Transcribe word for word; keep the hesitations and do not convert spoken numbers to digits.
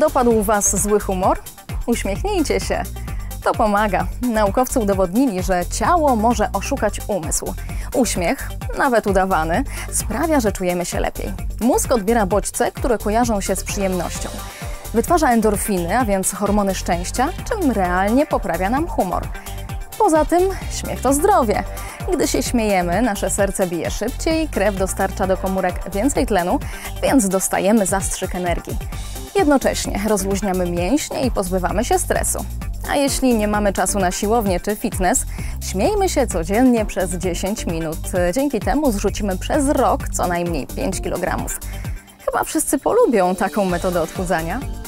Dopadł Was zły humor? Uśmiechnijcie się. To pomaga. Naukowcy udowodnili, że ciało może oszukać umysł. Uśmiech, nawet udawany, sprawia, że czujemy się lepiej. Mózg odbiera bodźce, które kojarzą się z przyjemnością. Wytwarza endorfiny, a więc hormony szczęścia, czym realnie poprawia nam humor. Poza tym śmiech to zdrowie. Gdy się śmiejemy, nasze serce bije szybciej, krew dostarcza do komórek więcej tlenu, więc dostajemy zastrzyk energii. Jednocześnie rozluźniamy mięśnie i pozbywamy się stresu. A jeśli nie mamy czasu na siłownię czy fitness, śmiejmy się codziennie przez dziesięć minut. Dzięki temu zrzucimy przez rok co najmniej pięć kilogramów. Chyba wszyscy polubią taką metodę odchudzania.